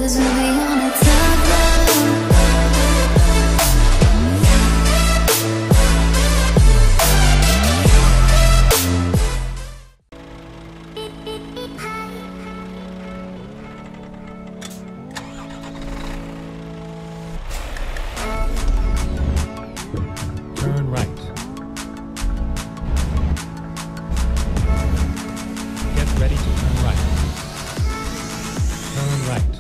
'cause we'll be on a tough road. Turn right. Get ready to turn right. Turn right.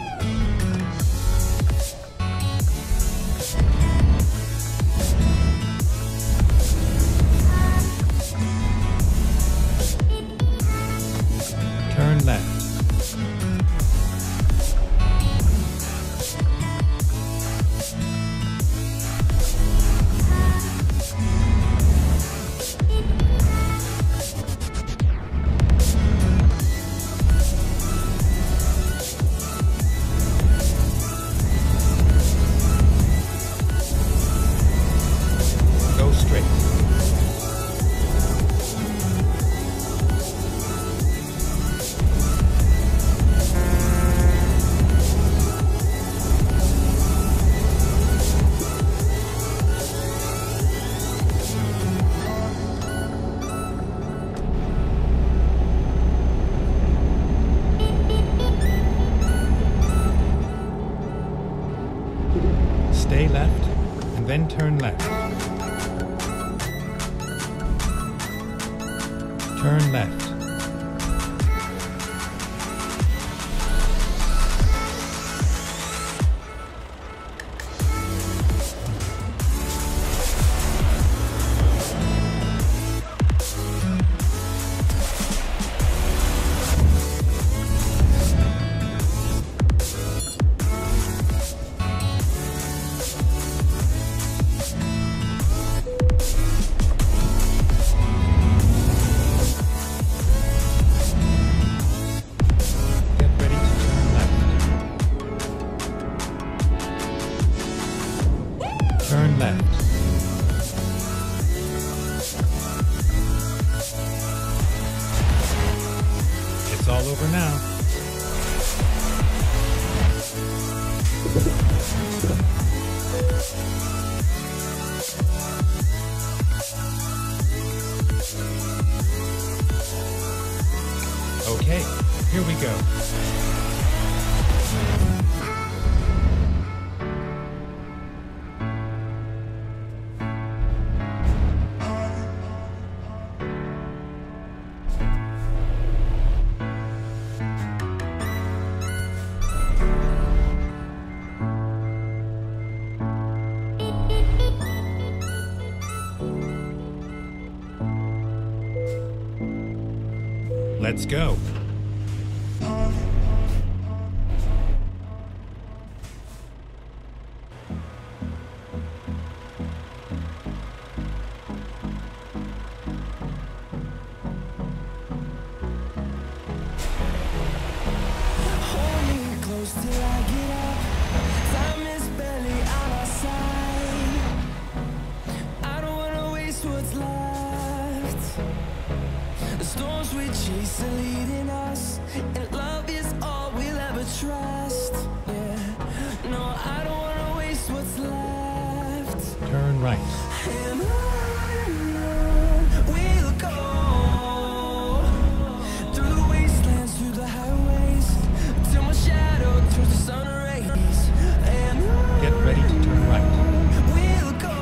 Turn left. Go straight. Stay left, and then turn left. Turn left. Get ready to turn left. Turn left. It's all over now. Okay, here we go. Let's go. Hold me close till I get up. Time is barely on our side. I don't wanna waste what's left. The storms we chase are leading us, and love is all we'll ever trust. Yeah, no, I don't wanna waste what's left. Turn right. And on we'll go, through the wastelands, through the highways, till my shadow turns to sun rays. And Get ready to turn right. we'll go,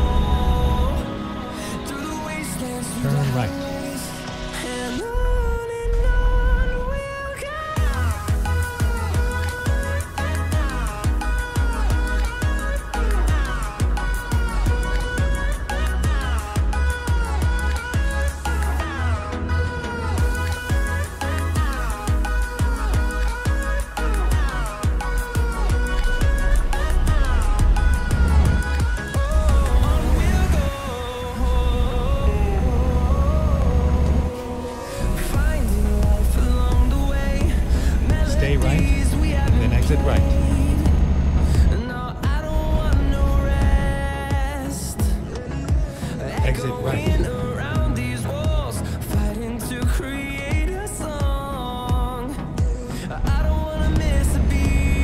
through the wastelands, through Turn the right. highways. And on we'll go. Stay right, and then exit right. Exit right. Around these walls, fighting to create a song. I don't wanna miss a beat.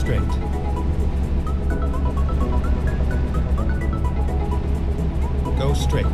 straight. Go straight.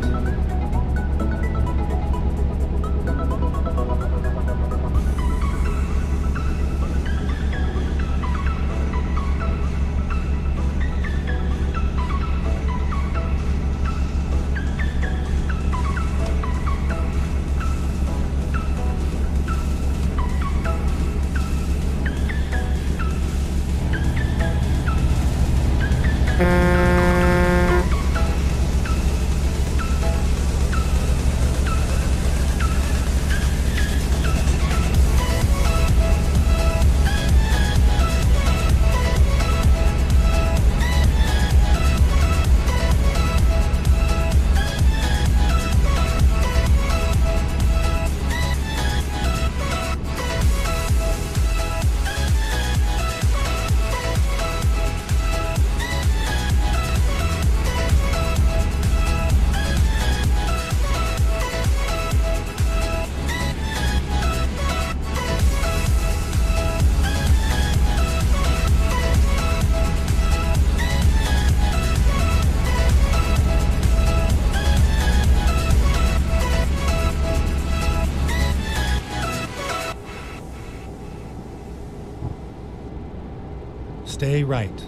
Stay right.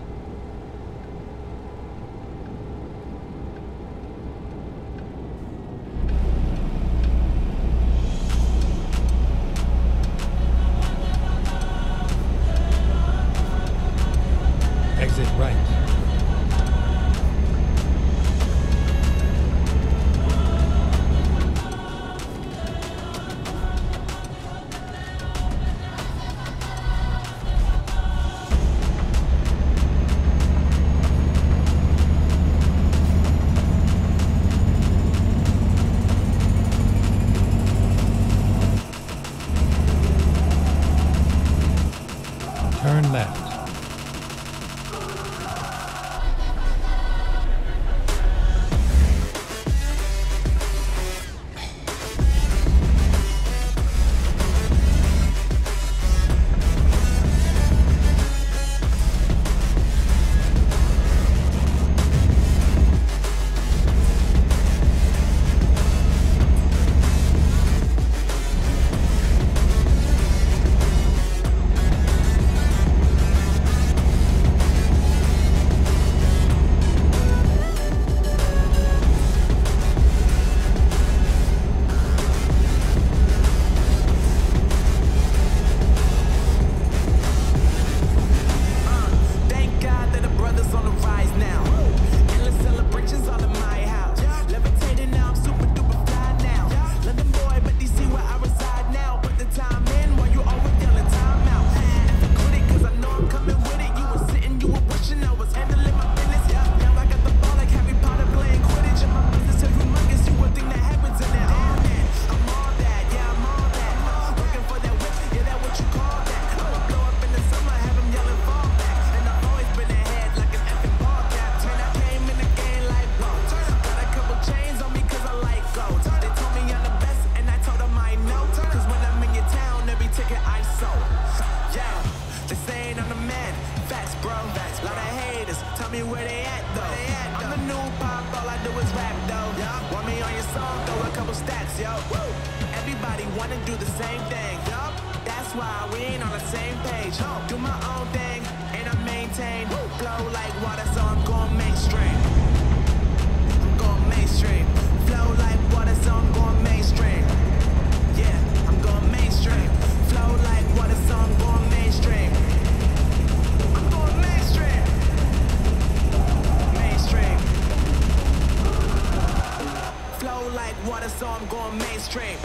Exit right. Turn left. me where they at though. I'm the new pop, all I do is rap though. Want me on your song, throw a couple stats, yo. Everybody wanna do the same thing, that's why we ain't on the same page. Do my own thing, and I maintain. Flow like water, so I'm going mainstream. I'm going mainstream. Flow like water, so I'm going mainstream. Yeah, I'm going mainstream. Flow like water, so I'm going mainstream. I'm going mainstream. Mainstream. Flow like water, so I'm going mainstream.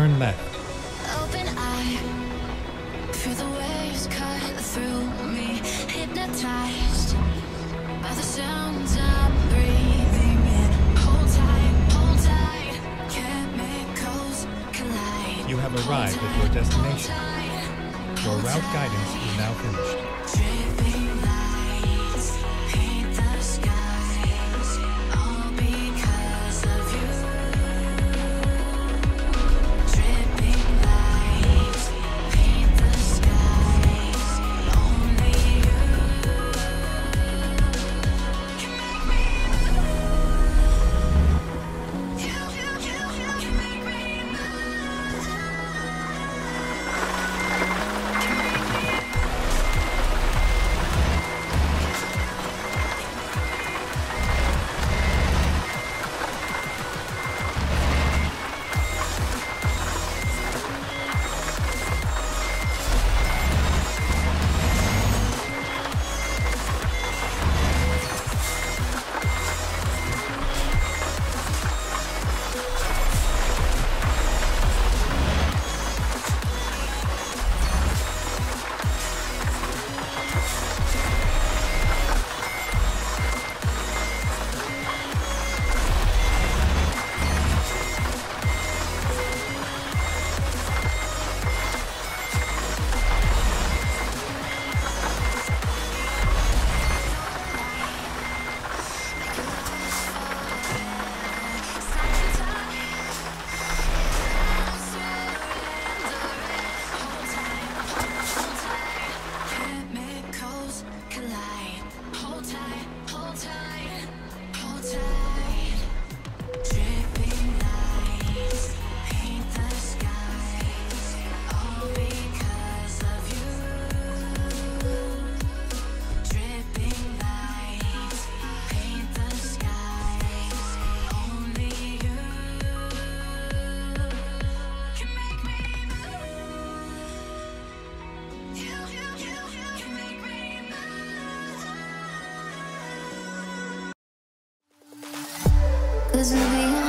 Turn left. Open eye, feel the waves cut through me, hypnotized by the sounds I'm breathing in. Hold tight, chemicals collide. You have arrived at your destination. Your route guidance is now finished. Dripping lights paint the skies, all because of you. Dripping lights paint the skies, only you can make me move. You can make me move. Chemicals collide. Hold tight, hold tight, hold tight. Dripping lights paint the skies, all because of you. Dripping lights paint the skies, only you can make me move. You can make me move. 'Cause we'll be